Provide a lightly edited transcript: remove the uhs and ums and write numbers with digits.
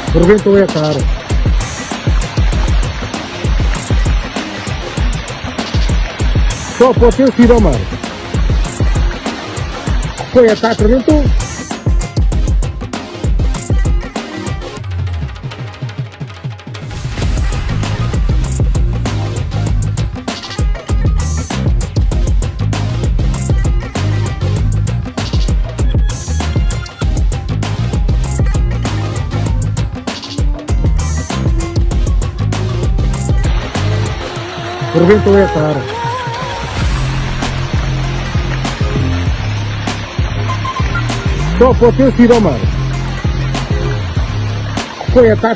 Provento é caro. Só pode ter sido a mar. Foi a taça dentro. Provento é caro. Só pode ter sido a mar. Foi a taça.